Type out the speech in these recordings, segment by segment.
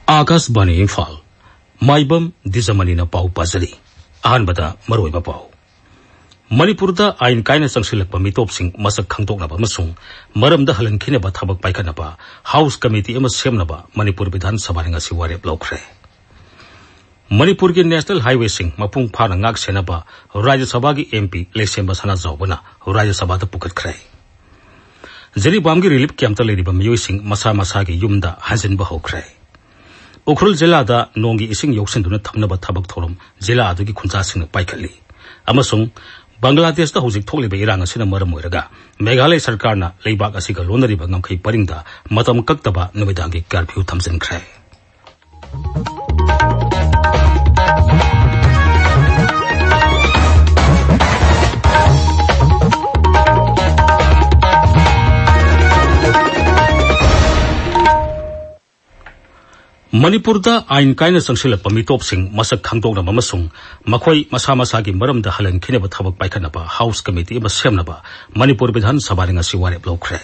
आकाशवाणी इम्फाल माइबम दिजमनी पाउ पाजरी अहनबदा मरोइबा पाउ मणिपुरदा आइन कायना संगसिलकपा मितोपसिंग मसक खंगदोकनबा अमसुंग मरमदा हलनखिनबा थबक पाइखनबा हाउस कमिटी अमा सेमनबा मणिपुर विधान सभा ngasi वारेप लौखरे मणिपुर की नेशनल हाईवे सिंग मपुंग फाना ngak सेनबा राज्य सभा की एमपी लेसेंबा सना जौबना राज्य सभा दा पुकटखरे जरीबाम की रिलीफ कैंप लेरिबा मियोइसिंग मसा मसा की युमदा हंजिनबा होखरे उखरुल जिला दा नोंगी इसिंग योक्सिनदुना थमनबा थबक थोरम जिला अदुगी खुंजासिंग पाइखली अमसुंग बांग्लादेश दा हुजिक थोकलिबा इरांग असिना मरम ओइरगा मेघालय सरकारना लेबाक असिगा लोनरिबा ngamkhai paringda matam kaktaba numidangi curfew थमजिनखरे मणिपुर दा आइन कायना संगसिलकपा मितोपसिंग मसक खंगदोकनबा अमसुंग मखोई मसा मसागी मरमदा हलनखिनबा थबक पाइखनबा हाउस कमिटी अमा सेमनबा मणिपुर विधान सभा ngasi वारेप लौखरे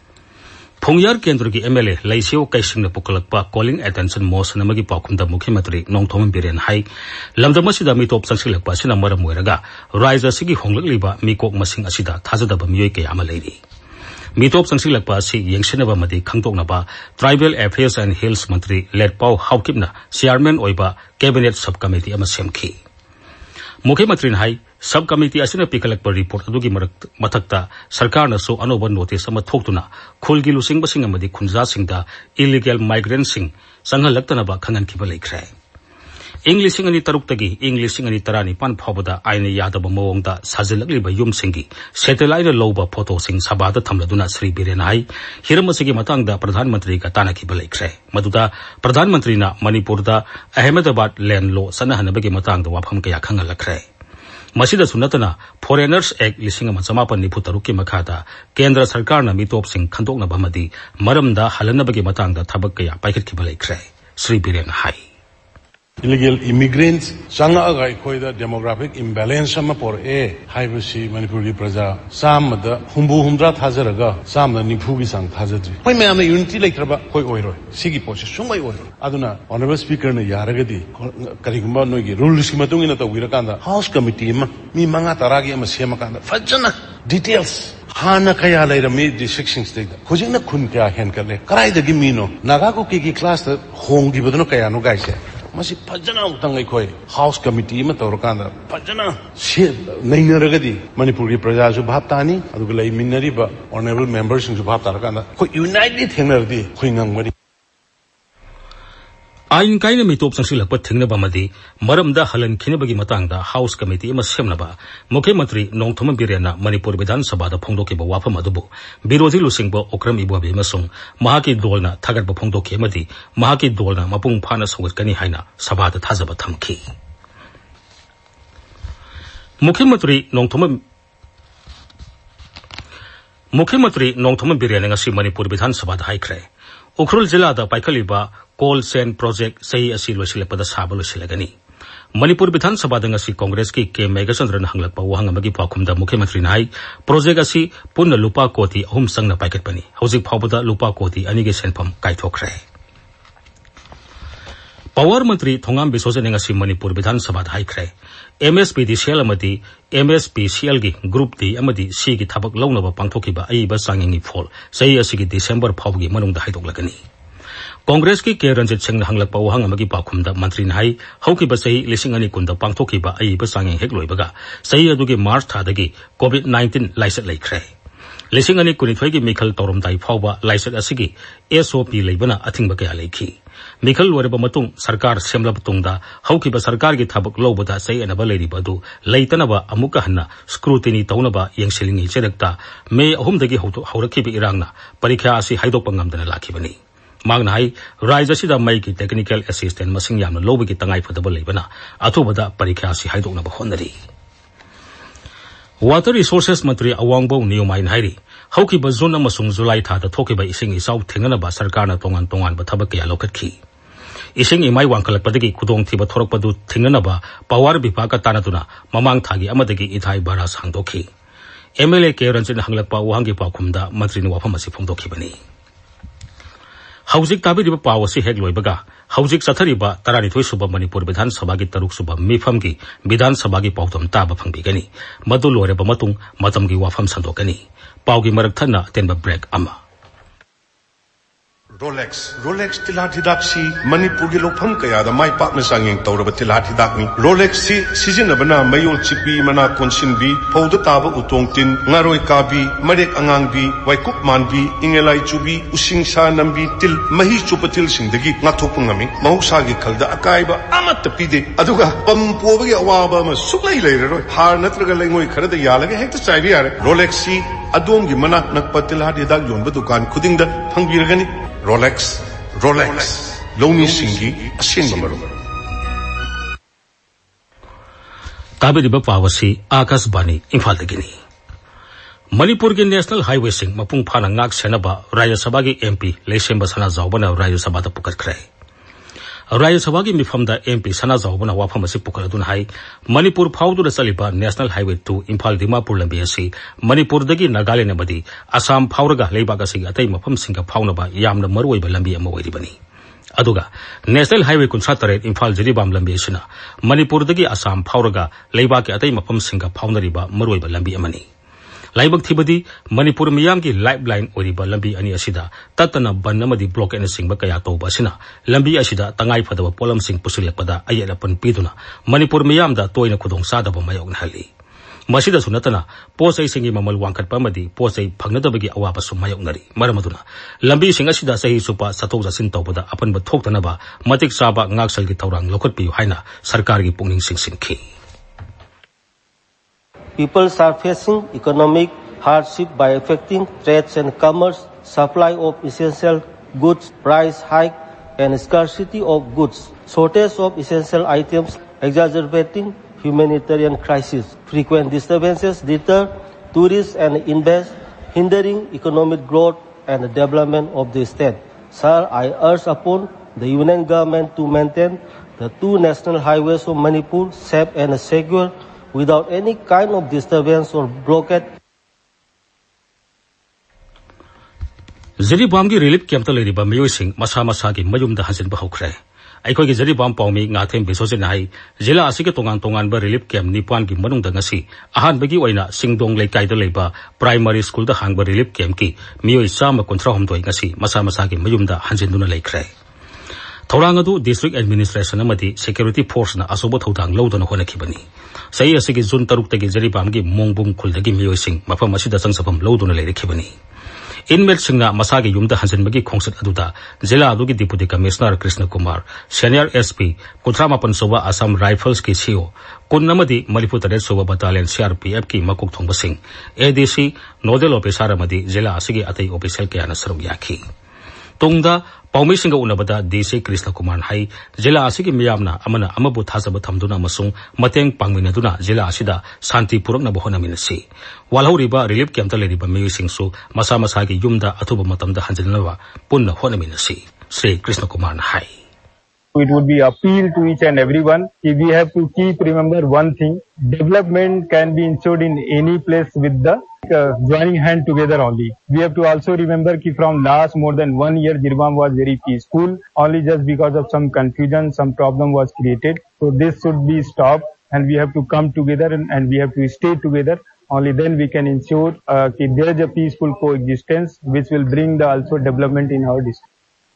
फुंगयार केंद्र की एमएलए लैसियो कैसिंग पुकलकपा कॉलिंग अटेंशन मोशन अमगी पाखुमदा मुख्यमंत्री नोंगथोम बिरेन हाई लमदमसिदा मितोप संगसिलकपा सिना मरम ओइरगा राज्य असिगी होंगलकलिबा मिकोक मसिंग असिदा थाजदबा मियोय कया अमा लेरि मितोप संगसिलकपा असि येंगसिनबा मदि खंगदोकनबा ट्राइबल अफेयर्स एंड हिल्स मंत्री लेटपाउ हाउकिमना चेयरमैन ओइबा कैबिनेट सब कमिटी अमा सेमखि मुख्यमंत्री हाई सब कमिटी असिना पिकलकपा रिपोर्ट अदुगी मथक्ता सरकारनसु अनोबा नोटिस अमा थोक्तुना खुलगी लुसिंगबसिंग अमदि खुंजासिंगदा इलीगल माइग्रेंटसिंग संघलक्तनबा खंगनखिबा लेखरे इंग लिसिंग अनि तरुक्तगी इंग लिसिंग अनि तरानिपान फावदा आइन यादब मवोंगदा साजिलकलिबा युमसिंगी सैटेलाइट लौबा फोटोसिंग सभादा थमलदुना श्री बिरेन हाई हिरमसिगी मतंगदा प्रधानमंत्री का तानाखिबा लेखरे मदुदा प्रधानमंत्रीना मणिपुरदा अहमदाबाद लैंड लो सनहनबगी मतंगदा वाफम कया खंगलखरे मसिदसु नतना फॉरेनर्स एक्ट लिसिंग अमा चमापन निफु तरुक की मखादा केंद्र सरकारना मितोपसिंग खंदोकनबा मदि मरमदा हलनबगी मतंगदा थबक कया पाइखिबा लेखरे श्री बिरेन हाई illegal immigrants sanga agai khoida demographic imbalance ama por e haibasi manipur gi praja samada humbu humdra thajaraga samda nifu gi sang thajadri koi me amna unity laikraba koi oiroi sigi process sumai oiroi aduna honorable speaker na yaragadi karigumba noi gi rules ki matung ina tawira kanda house committee ma mi manga taragi ama sema kanda fajana details hana kaya lairami district state hojina khun kya hen kale karai dagi mino naga ko ki class hongi badno kaya no gaise मसी फजना उतंगै खोय house committee में तौरकांदा फजना से नैनरगदी मणिपुर की प्रजा जो भाव तानी अदुग लै मिनरिबा ऑनरेबल मेंबर्स जो भाव तारकांदा खोय यूनाइटली थेंगनरदी खोय नंगमरी आइन कायना मितोप संगसिलकपा थिंगनबा मदि मरमदा हलनखिनबगी मतंगदा हाउस कमिटी अमा सेमनबा मुख्यमंत्री नोंगथोम बिरेना मणिपुर विधान सभा दा फोंदोकिबा वाफम अदुबु विरोधी लुसिंगबो ओक्रम इबुबी अमसुंग महाकी दोलना थागरबा फोंदोकि अमदि महाकी दोलना मपुंग फाना सौगतकनी हाइना सभा दा थाजबा थमखि मुख्यमंत्री नोंगथोम बिरेना ngasi मणिपुर विधान सभा दा हाइख्रे उखरुल जिला दा पाइखलिबा कोल सेन प्रोजेक्ट सही असि लोसिलपदा साब लोसिलगनी मणिपुर विधान सभा ngasi कांग्रेस की के मेघचंद्रन हंगलकपा वहंग अमगी पाखुमदा मुख्यमंत्री नाई प्रोजेक्ट असि पुन्न लुपा कोटी अहुम संगना पाइकटपनी हौजिक फावबदा लुपा कोटी अनिगे सेनफम काइथोखरे पावर मंत्री थोंगाम बिसोजन ngasi मणिपुर विधान सभा हाइख्रे एमएसपीडीसीएल अमदी एमएसपीसीएल की ग्रुप डी अमदी सी की थबक लौनबा पांथोकिबा अइबा सांगिंगी फोल सही असि दिसंबर फावगी मनुंगदा हाइदोकलगनी कांग्रेस की के रंजित सिंह हंगलकपा वहंग अमगी पाखुमदा मंत्री नाई हौकिबा सही लिसिंग अनि कुंदा पांथोकिबा अइबा सांगिंग हेक लोइबगा सही अदुगी मार्च थादगी कोविड-19 लाइसेट लेखरे लिसिंग अनि कुनिथोय की मिखल तौरमदाई फावबा लाइसेट असिगी एसओपी लेबना अथिंगबा कया लेखि मिखल लोरबा मतुंग सरकार सेमलब तुंगदा हौकिबा सरकार की थबक लौबदा सही अनबा लेरिबदु लैतनबा अमुका हन्ना स्क्रूटिनी तौनबा येंगसिलिंगी चेदकता मे अहुमदगी हौरखिबि इरांगना परीक्षा असि हाइदोकपा ngamdana लाखिबनी मांगना हाई राज्य असिदा मई की टेक्निकल असिस्टेंट मसिंग यामना लौबगी तंगाई फदबा लेबना अथुबदा परीक्षा असि हाइदोकनबा होनरी वाटर रिसोर्सेस मंत्री अवांगबो नियोमाइन हाइरी हौकिबा जून अमसुंग जुलाई थादा थोकिबा इसिंग इसाउ थेंगनबा सरकारना तोंगान तोंगानबा थबक कया लौखटखि इसिंग इमाई वांखलपदगी खुदोंग थिबा थोरकपदु थेंगनबा पावर विभाग का तानातुना ममांग थागी अमदगी इथाई बारा सांगदोखि एमएलए के रंजित हंगलकपा वहांगी पाखुमदा मंत्री वाफम असि फोंदोखिबनी हौजिक ताबिरिबा पाव असि हेक लोइबगा हौजिक चथरिबा 12 सुबा मणिपुर विधान सभा की 3 सुबा मिफम की विधान सभा की पाउदम ताबा फंगबिगनी मदु लोरेबा मतुंग मतम की वाफम संदोकनी पाव की मरक थन्ना तेनबा ब्रेक अमा रोलेक्स तिलाट हिदाकसी मणिपुर की लोकफम कयादा माई पाकना सांगिंग तौरबा तिलाट हिदाकनी रोलेक्स सी सिजिनबना मयोल चिपी मना कोनसिनबी फौद ताबा उतोंगतिन ngaroy kabi marek angang waikup manbi ingelai chubi usingsa nambi til mahi chupatil singdagi ngathopungami mahusha gi khalda akaiba amat pide aduga pampobagi awaba ma suklai leiroi har natraga lengoi kharada yalaga hekta chaibi yare rolex si adom gi manak nakpa tilahat hidak yonba dukan khudingda phangbiragani Rolex Lomi Singi Asin Mamaru Tabiriba Pawasi Akas Bani Imphal Gini Manipur ki National Highway Sing Mapung Phana Ngak Senaba Raya Sabha ki MP Lesemba Sana Zawbana Raya Sabha da Pukat Krai Raya Sabha ki Mifamda MP Sana Zawbana Wafam Asi Pukaladun Hai Manipur Phaudu da Saliba National Highway 2 Imphal Dimapur Lambi Asi Manipur dagi Nagaland Nabadi Assam Phauraga Leibaga Sing Atai Mafam Singa Phaunaba Yamna Maruiba Lambi Ama Wairibani Aduga National Highway Kunsataret Imphal Jiribam Lambi Asina Manipur dagi Assam Phauraga Leibaki Atai Mafam Singa Phaunariba Maruiba Lambi Amani Laibak Thibadi Manipur Miyam ki lifeline Oriba Lambi Ani Asida Tatana Banamadi block and Sing Bakaya Toba Sina Lambi Asida Tangai Fadava Polam Sing Pusilakpada Ayalapan Piduna Manipur Miyam da Toina Kudong Sadaba Mayong Hali Masida Sunatana Posay Singi Mamal Wankat Pamadi Posay Pagnadabagi Awapa Sumayong Nari Maramaduna Lambi Sing Asida Sahi Supa Satoza Sintopada Apan Batoktanaba Matik Saba Ngaksal ki Taurang Lokot Piu Haina Sarkar ki Pungning Sing Sinki People are facing economic hardship by affecting trades and commerce, supply of essential goods, price hike, and scarcity of goods, shortage of essential items, exacerbating humanitarian crisis. Frequent disturbances deter tourists and invest, hindering economic growth and development of the state. Sir, I urge upon the union government to maintain the 2 national highways of Manipur safe and secure without any kind of disturbance or blockade. Jiribam ki relief camp ta leiriba miyoi sing masa masa ki mayum da hansin ba hokre aikoi ki Jiribam paumi ngathem bisosin hai jila asike tongan ba relief camp nipan ki manung da ngasi ahan bagi oina singdong leikai da leiba primary school da hangba relief camp ki miyoi sama kontra homdoi ngasi masa masa ki mayum da hansin duna leikre Thorangadu district administration amadi security force na asobo thodang lodona hona khibani sai asigi June 3 tagi Jiribam ki mongbum khuldagi miyoi sing mafam asida sangsapam lodona leire khibani Inmate Singna Masagi Yumda Hansen Magi Kongset Aduda, Zilla Adugi Deputy Commissioner Krishna Kumar, Senior SP, Kutramapan Soba Assam Rifles Ki CEO, Kunnamadi Manipur Soba Battalion CRPF Ki Makuk Thongba Singh, ADC, Nodal Officer Amadi, Zilla Asigi Atai Official Kiana Sarum Yaki. Tungda, Paumi Singa Unabada, DC Krishna Kumar Hai, Zilla Asigi Miyamna, Amana Amabu Thazaba Tamduna Masung, Mateng Pangminaduna, Zilla Asida, Santi Purana Bohona Minasi. Walhuriba relief camp taleriba Mayu Singsu, Masa Masagi Yumda Atuba Matamda Hanjanava, Punna Honaminasi, Sri Krishna Kumar Hai. It would be appeal to each and everyone. We have to keep remember one thing: development can be ensured in any place with the joining hand together only. We have to also remember that from last more than 1 year, Jiribam was very peaceful. Only just because of some confusion, some problem was created. So this should be stopped, and we have to come together and we have to stay together. Only then we can ensure that there is a peaceful coexistence, which will bring the also development in our district.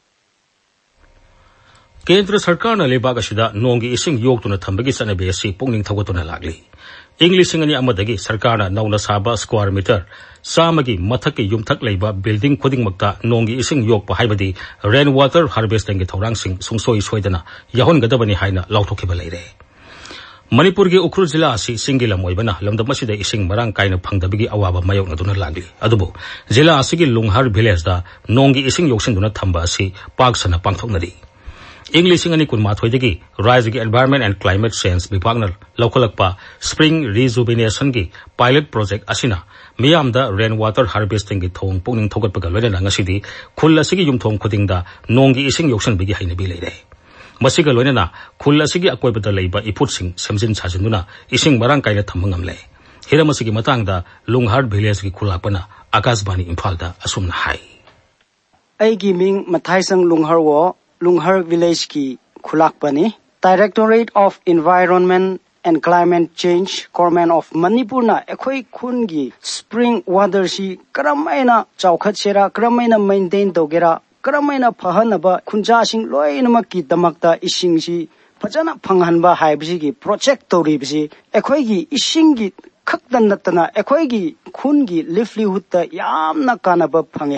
Kendra Sarkar na lebag asida nongi ising yok tuna thambagi sanabe asi pungning thawatuna lagli. English ngani amadagi Sarkar na nauna saba square meter samagi mathaki yumthak leiba building khuding makta nongi ising yok pa haibadi rainwater harvesting gi thorang sing sungsoi soidana yahon gadabani haina lauthokiba leire. Manipur ki Ukhrul Jilla asi Singilam oibana lamdam asida ising marang kaina phangdabigi awaba mayok na duna lagli. Adubu Jilla asi ki Lunghar village da nongi ising yoksin duna thamba asi paksana pangthoknari. English ngani kun mathoidagi Rise ki Environment and Climate Change Bipagnar Lokalakpa Spring Rejuvenation ki pilot project asina miyamda rainwater harvesting ki thong pungning thogat pagal lena ngasidi khulla sigi yumthong khudingda nongi ising yoksan bigi haina bi leire masiga loina khulla sigi akoibada leiba iput sing semjin chajinduna ising marang kaina thamangam le hiramasigi matangda Lunghar village ki khulapana Akashbani Imphal da asumna hai Aigi Ming Mathaisang Lunghar Village ki Khulakpani. Directorate of Environment and Climate Change, Government of Manipur na ekhoi khun gi spring water si karamaina chawkhat sera karamaina maintain togera karamaina phahanaba khunja sing loinama ki damakta ising si phajana phanghanba haibsi gi project toribsi ekhoi gi ising gi khakdan natana ekhoi gi khun gi livelihood ta yamna kanaba phange.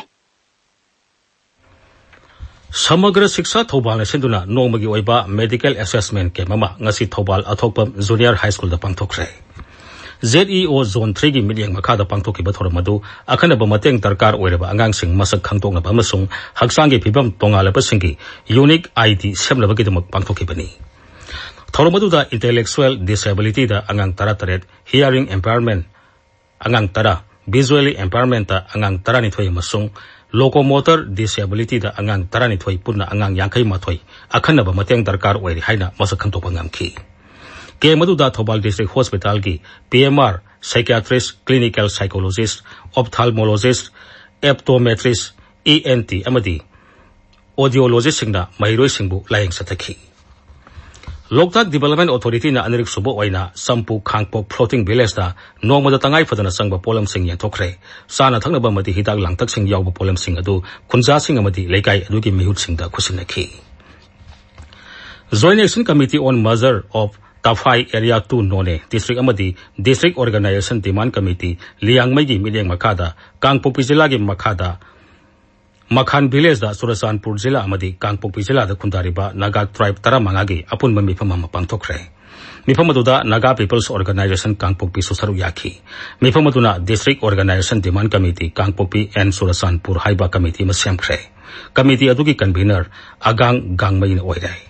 Samagra Siksa Thobal Sinduna Nomagi Oiba Medical Assessment ke Mama Ngasi Thobal Athokpam Junior High School da Pangthokre. ZEO Zone 3 gi Midyang Makada Pangthoki Bathor Madu Akana Bamateng Tarkar Oireba Angang Sing Masak Khangtok na Bamasung Haksangi Pibam Tongala Basingi Unique ID Semna Bagidamok Pangthoki Bani. Thoromadu da Intellectual Disability da Angang Tarataret Hearing Impairment Angang Tara Visually Impairment da Angang Tarani Thoi Masung Locomotor Disability da Angang Tarani Thoi Purna Angang Yangkai Mathoi Akana Bamateng Tarkar Oiri Haina Masak Khangtok Bangamki. Ke Maduda Thobal District Hospital ki PMR, Psychiatrist, Clinical Psychologist, Ophthalmologist, Optometrist, ENT, Amadi, Audiologist Singna, Mahiroi Singbu, Laying Sataki. Loktak Development Authority na Anirik Subo Oina, Sampu Kangpo Floating Village na, Nomada Tangay Fadana Sangba Polam Sing Yantokre, Sana Tangnaba Madi Hidag Langtak Sing Yawba Polam Sing Adu, Kunza Sing Amadi, Lekai Aduki Mihut Sing da Kusinaki. Joint Action Committee on Measure of Tafai Area 2 None, District Amadi, District Organization Demand Committee, Liang Magi Midyang Makada, Kangpopi Zila gi Makada, Makhan Village da Surasanpur Zila Amadi, Kangpopi Zila da Kundariba, Naga Tribe Taramangagi, Apun Mipamama Pangtokre. Mipamaduda Naga People's Organization Kangpopi Susaruyaki. Mipamaduna District Organization Demand Committee, Kangpopi and Surasanpur Haiba Committee Masyamkre. Committee Aduki Convener, Agang Gangmain Oirai.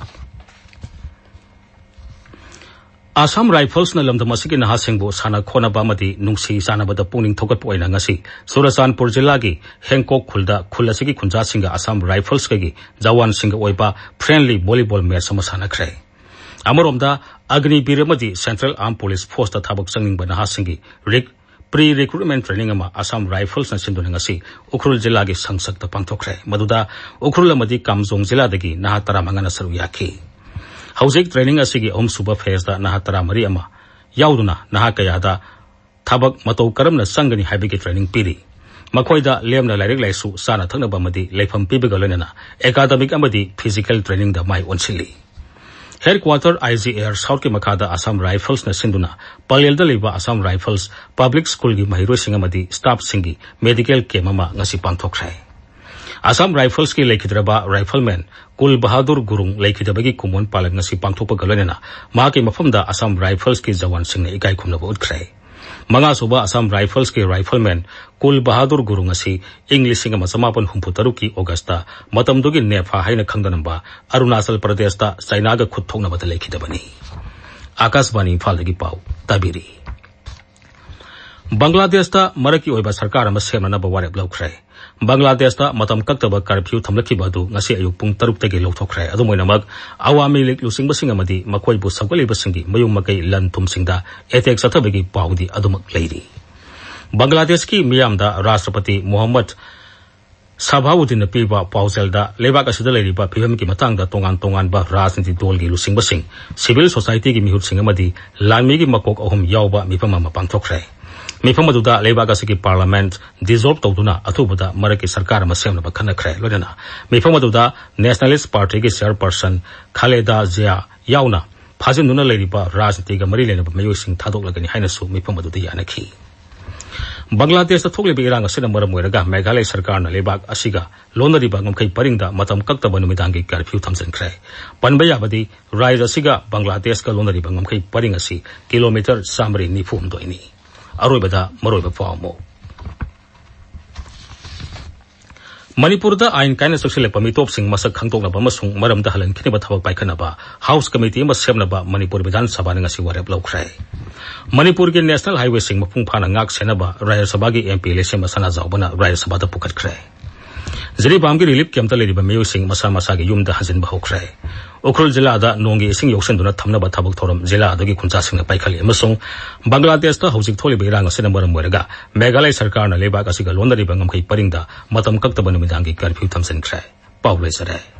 Assam Rifles na lamdamasigi na hasingbo sana khona bamadi nungsi sana bada puning thokat poina ngasi Surasanpur jila gi Hengkok khulda khulasigi khunja singa Assam Rifles gi Jawan singa oiba friendly volleyball match samasana khre Amoromda Agni Biramadi Central Armed Police Force ta thabak changning bana hasingi pre-recruitment training ama Assam Rifles na sinduna ngasi Ukhrul jila gi sangsak ta pangthokre maduda Ukhrul amadi Kamjong jila dagi nahatara mangana saruyaki Housing training asigi suba phase da nahatara mari ama yauduna nahakayada thabak matou karamna sangani haibiki training piri makoida lemna lairik laisu sana thangna bamadi leifam pibigalena academic amadi physical training da mai onchili headquarter IG Air South ki makada Assam Rifles na sinduna palel da leba Assam Rifles public school gi mahiro singamadi staff singi medical kemama ngasi pangthokrai Assam Rifles ki Laikhidraba Rifleman Kul Bahadur Gurung Laikhidabagi Kumon Palag ngasi pangthopa galena maki mafamda Assam Rifles ki Jawan Singh ikai khumna bod khrai Manga suba Assam Rifles ki Rifleman Kul Bahadur Gurung ngasi English singa masamapan humputaru ki Augusta matamdugi nefa haina khangdanamba Arunachal Pradesh ta China ga khutthokna bada Laikhidabani Akashbani Imphal gi pau tabiri Bangladesh ta maraki oiba sarkar ama semna ba warep laukhrai Bangladesh ta matam kaktaba curfew thamlaki badu ngasi ayuk pung 6 tagi lauthokrai adumoinamak awami lik lusing basing amadi makoi bu sagwali basingi mayung makai lan tum singda attack sathabagi paudi adumak leiri Bangladesh ki miyamda Rashtrapati Muhammad Sabhauddin piba pauselda lebak asida leiriba phibam ki matangda tongan ba rajniti dol gi lusing basing civil society gi mihut sing amadi lami gi makok ahum yawba mipamama pangthokrai Mifamaduda Lebagasi Parliament dissolved Toduna Atubuda Maraki Sarkar Masem Bakana Kre Lodena. Mifamaduda Nationalist Party chairperson Khaleda Zia Yauna Pazinduna Ladiba Rajnitiga Marilena Mayusing Tadok Lagani Hainasu Mifamaduda Yanaki. Bangladesh the Togli Birang Sinamara Muraga Meghalaya Sarkar na Lebag Asiga Lona Ribagam Kai Parinda Matam Kaktabanumidangi curfew Tamsan Kre. Panbayabadi Rise Asiga Bangladesh ka Lona Ribagam Kai Paringasi kilometer Samri Nifum Doini. Aroibada Maroiba Pamo Manipur da Ain Kaina Social Pamitop Sing Masak Khangtok na Bamasung Maram da Halan Kiniba Thabak Paikanaba House Committee Masemnaba Manipur Vidhan Sabha ngasi warep laukhrai Manipur ki National Highway Sing Mapung Phana Ngak Senaba Raya Sabha gi MP election masana zawbana Raya Sabha da pukat khrai Ziribam ki relief camp ta leriba miyosing masa masa gi yumda hanjin ba hokre Ukhrul jila da nongi ising yoksenduna thamnaba thabak thoram jila adagi khunchasingna paikhali amasung Bangladesh ta hojik tholiba irang asena maram moiraga Meghalaya sarkarna lebak asiga lonariba ngamkhai paringda matam kaktaba numidangi curfew thamsin khre Paulai sare